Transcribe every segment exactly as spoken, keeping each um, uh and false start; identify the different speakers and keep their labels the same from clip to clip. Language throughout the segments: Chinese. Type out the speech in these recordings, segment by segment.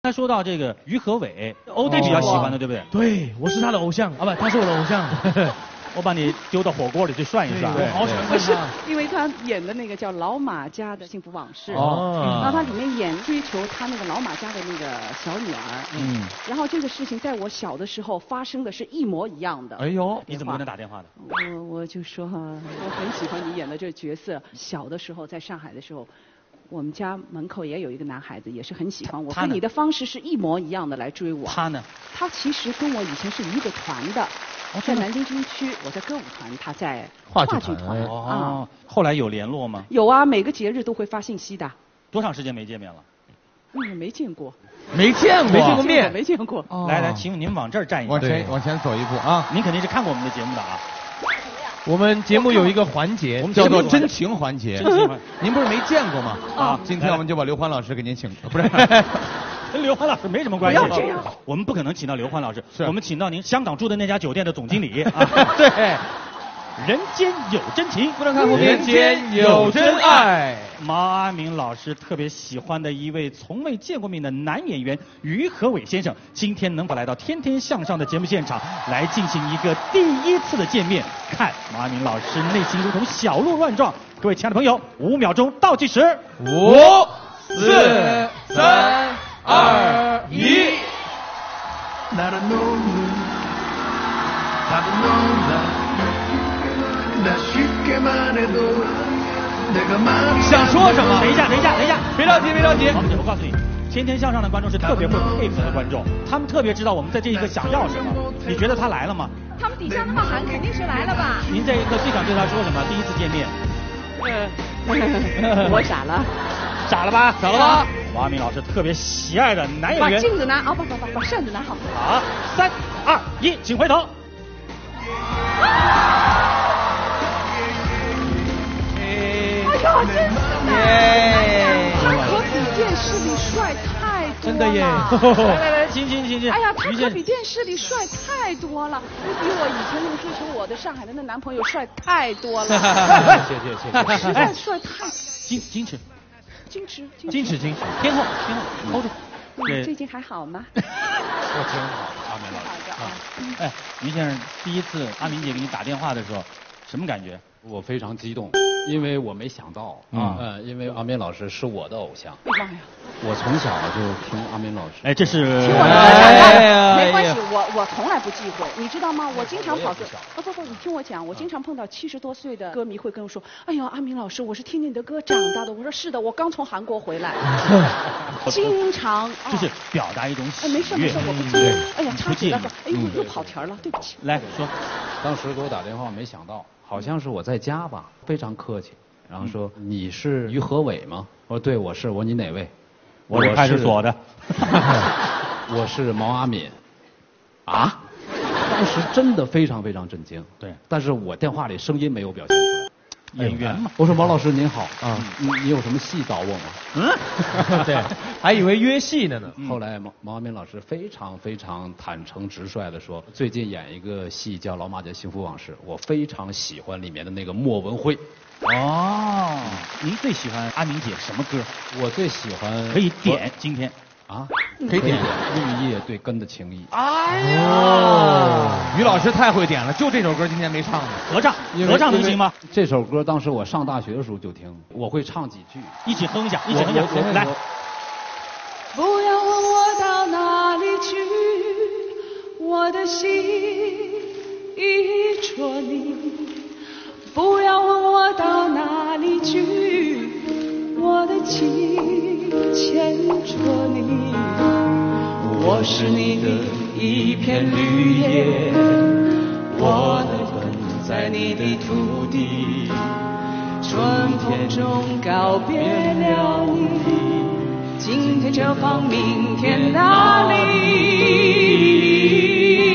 Speaker 1: 他说到这个于和伟，欧弟比较喜欢的，对不对？
Speaker 2: 对，我是他的偶像啊，不，他是我的偶像。
Speaker 1: 我把你丢到火锅里去涮一涮。
Speaker 2: 我好喜欢看他，
Speaker 3: 因为他演的那个叫《老马家的幸福往事》，
Speaker 1: 哦，
Speaker 3: 然后他里面演追求他那个老马家的那个小女儿，嗯，然后这个事情在我小的时候发生的是一模一样的。
Speaker 1: 哎呦，你怎么跟他打电话的？
Speaker 3: 我我就说哈，我很喜欢你演的这个角色。小的时候在上海的时候，我们家门口也有一个男孩子，也是很喜欢我，跟你的方式是一模一样的来追我。
Speaker 1: 他呢？
Speaker 3: 他其实跟我以前是一个团的。在南京军区，我在歌舞团，他在话剧团
Speaker 1: 啊。后来有联络吗？
Speaker 3: 有啊，每个节日都会发信息的。
Speaker 1: 多长时间没见面了？
Speaker 3: 嗯，没见过。
Speaker 2: 没见过，
Speaker 3: 没见过面，没见过。
Speaker 1: 来来，请您往这儿站一下。
Speaker 4: 往前往前走一步啊！
Speaker 1: 您肯定是看过我们的节目的啊。
Speaker 2: 我们节目有一个环节，
Speaker 4: 我们叫做真情环节。
Speaker 1: 真情环，
Speaker 4: 您不是没见过吗？啊，今天我们就把刘欢老师给您请，不是。
Speaker 1: 跟刘欢老师没什么关系。不要这样，我们不可能请到刘欢老师，我们请到您香港住的那家酒店的总经理。啊、
Speaker 2: 对，
Speaker 1: 人间有真情，
Speaker 2: 不能看不人间有真爱。
Speaker 1: 毛阿敏老师特别喜欢的一位从未见过面的男演员于和伟先生，今天能否来到《天天向上》的节目现场，来进行一个第一次的见面？看毛阿敏老师内心如同小鹿乱撞。各位亲爱的朋友，五秒钟倒计时，
Speaker 2: 五、四、三。二一。想说什么？
Speaker 1: 等一下，等一下，等一下，
Speaker 2: 别着急，别着急。
Speaker 1: 王姐，我告诉你，天天向上的观众是特别会配合的观众，他们特别知道我们在这一刻想要什么。你觉得他来了吗？
Speaker 5: 他们底下那么喊，肯定是来了吧？
Speaker 1: 您这一刻最想对他说什么？第一次见面。
Speaker 3: 我傻了。
Speaker 1: 傻了吧？
Speaker 2: 傻了吧？
Speaker 1: 毛阿敏老师特别喜爱的男演员。
Speaker 3: 把镜子拿，哦不不不，把扇子拿好。
Speaker 1: 好，三二一，请回头。
Speaker 3: 哎呦，真的！他可比电视里帅太多了。
Speaker 2: 真的耶！
Speaker 1: 来来来，请请请请。
Speaker 3: 哎呀，他可比电视里帅太多了，比我以前那个追求我的上海的那男朋友帅太多了。
Speaker 2: 谢谢谢谢。
Speaker 3: 实在帅太。
Speaker 1: 矜矜持。
Speaker 3: 矜持，
Speaker 1: 矜持，矜持，天后，天后 ，hold 住。
Speaker 3: 你最近还好吗？
Speaker 1: 我挺好，阿敏老师啊。哎，于先生，第一次阿敏姐给你打电话的时候，什么感觉？
Speaker 6: 我非常激动，因为我没想到啊，呃，因为阿敏老师是我的偶像。
Speaker 3: 妈呀！
Speaker 6: 我从小就听阿敏老师。
Speaker 1: 哎，这是。
Speaker 3: 听我的歌长大的，没关系，我我从来不忌讳，你知道吗？我经常跑歌，不不不，你听我讲，我经常碰到七十多岁的歌迷会跟我说：“哎呦，阿敏老师，我是听你的歌长大的。”我说：“是的，我刚从韩国回来。”经常。
Speaker 1: 就是表达一种喜
Speaker 3: 悦。没事没事，我不介意。哎呀，插嘴了，哎呦，又跑题了，对不起。
Speaker 1: 来说，
Speaker 6: 当时给我打电话，没想到。好像是我在家吧，非常客气，然后说、嗯、你是于和伟吗？我说对，我是。我说你哪位？
Speaker 1: 我是派出所的。
Speaker 6: 我是毛阿敏。啊？当时真的非常非常震惊。
Speaker 1: 对，
Speaker 6: 但是我电话里声音没有表现出来。
Speaker 1: 演员嘛。
Speaker 6: 我说毛老师您好啊，你你有什么戏找我吗？
Speaker 2: 嗯，对，还以为约戏呢呢。
Speaker 6: 后来毛毛阿敏老师非常非常坦诚直率的说，最近演一个戏叫《老马家幸福往事》，我非常喜欢里面的那个莫文蔚。
Speaker 1: 哦，您最喜欢阿敏姐什么歌？
Speaker 6: 我最喜欢
Speaker 1: 可以点今天。
Speaker 6: 啊，
Speaker 4: 可以点
Speaker 6: 绿叶对根的情谊。
Speaker 1: 哎呀、
Speaker 4: 哦，于老师太会点了，就这首歌今天没唱呢。
Speaker 1: 合唱，合唱能行吗？
Speaker 6: 这首歌当时我上大学的时候就听，我会唱几句，
Speaker 1: 一起哼一下，一起哼一下，来。
Speaker 3: 不要问我到哪里去，我的心依着你。不要问我到哪里去，我的情牵着你。我是你的一片绿叶，我的根在你的土地。春风中告别了你，今天这方，明天那里。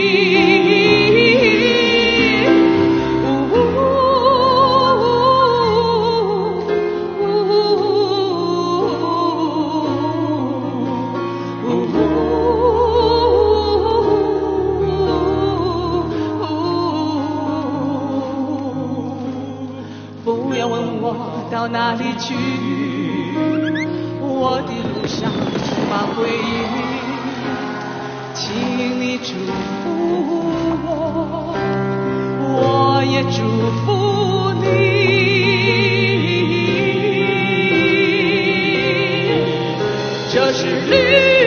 Speaker 3: 到哪里去？我的路上充满回忆。 祝福你。这是绿。